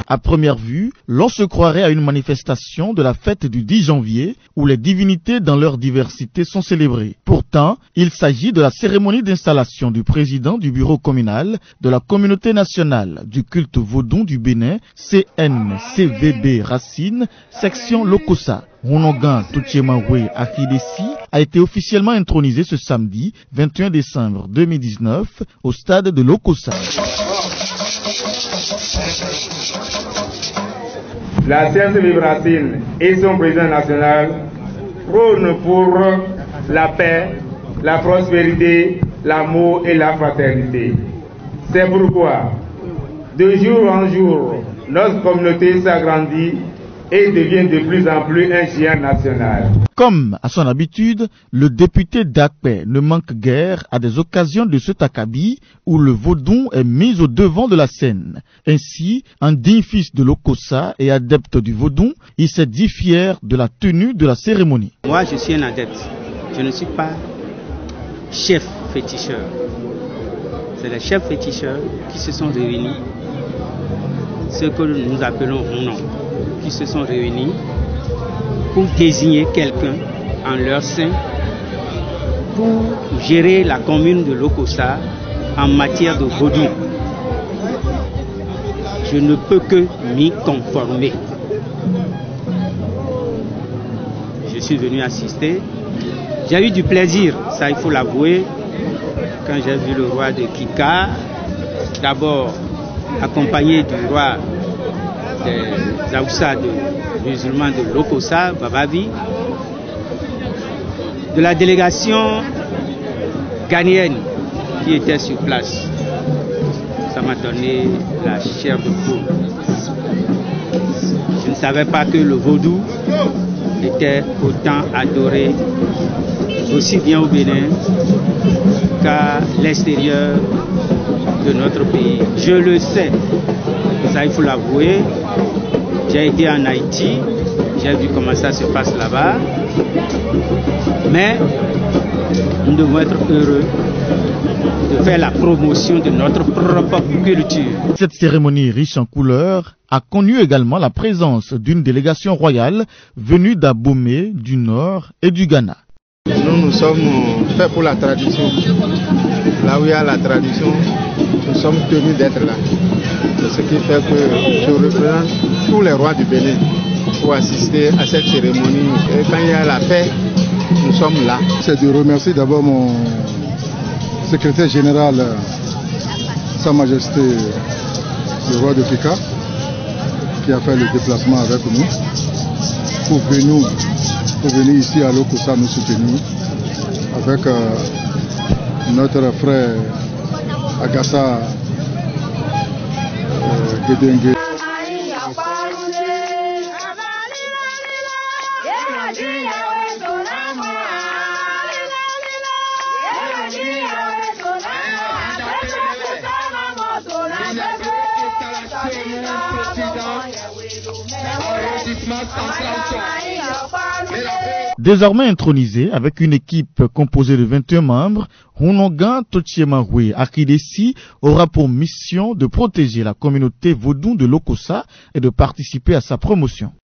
À première vue, l'on se croirait à une manifestation de la fête du 10 janvier où les divinités dans leur diversité sont célébrées. Pourtant, il s'agit de la cérémonie d'installation du président du bureau communal de la communauté nationale du culte vaudou du Bénin, CNCVB Racine, section Lokossa. Rounogan Toutchemahwe Akidesi a été officiellement intronisé ce samedi 21 décembre 2019 au stade de Lokossa. La CNCVB Racine et son président national prônent pour la paix, la prospérité, l'amour et la fraternité. C'est pourquoi, de jour en jour, notre communauté s'agrandit et devient de plus en plus un géant national. Comme à son habitude, le député d'Akpé ne manque guère à des occasions de cet acabit où le vaudou est mis au devant de la scène. Ainsi, un digne fils de Lokossa et adepte du vaudou, il s'est dit fier de la tenue de la cérémonie. Moi, je suis un adepte. Je ne suis pas chef féticheur. C'est les chefs féticheurs qui se sont réunis, ce que nous appelons nom, qui se sont réunis pour désigner quelqu'un en leur sein pour gérer la commune de Lokossa en matière de vaudou. Je ne peux que m'y conformer. Je suis venu assister. J'ai eu du plaisir, ça il faut l'avouer, quand j'ai vu le roi de Kika, d'abord accompagné du roi des Aoussa musulmans de Lokossa, Babavi, de la délégation ghanéenne qui était sur place. Ça m'a donné la chair de poule. Je ne savais pas que le vaudou était autant adoré, aussi bien au Bénin qu'à l'extérieur de notre pays. Je le sais, ça il faut l'avouer. J'ai été en Haïti, j'ai vu comment ça se passe là-bas, mais nous devons être heureux de faire la promotion de notre propre culture. Cette cérémonie riche en couleurs a connu également la présence d'une délégation royale venue d'Abomey, du Nord et du Ghana. Nous sommes faits pour la tradition. Là où il y a la tradition, nous sommes tenus d'être là. C'est ce qui fait que je représente tous les rois du Bénin pour assister à cette cérémonie. Et quand il y a la paix, nous sommes là. C'est de remercier d'abord mon secrétaire général, Sa Majesté le roi de Kika, qui a fait le déplacement avec nous pour venir ici à Lokossa nous soutenir avec notre frère Agassa Gedengue. Désormais intronisé avec une équipe composée de 21 membres, Rounogan Toutchemahwe Akidesi aura pour mission de protéger la communauté vaudou de Lokossa et de participer à sa promotion.